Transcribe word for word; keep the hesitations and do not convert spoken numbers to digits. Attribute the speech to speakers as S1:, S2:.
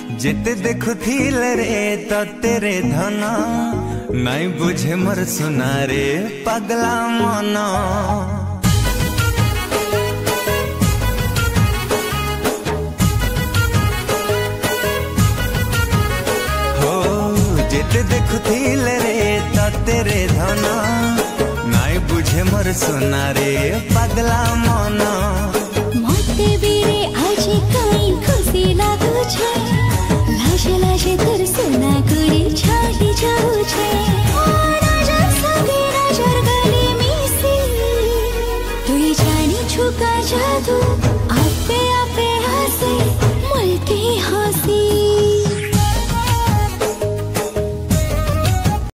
S1: जेते देखु थिले रे तो तेरे धन नाई बुझे मोर सुना रे पगला मन। हो जेते देखु थिले रे तो तेरे धन नाई बुझे मोर सुना रे पगला मन।
S2: मते बिरे आज काई खुशी लागु छे लाजे लाजे तोर सुना गुड़ी छाड़ी जाऊ छे। राजा संगे राजार गले मिसी तुई जानी छुका जादू आपे आपे हसे मुल्की हो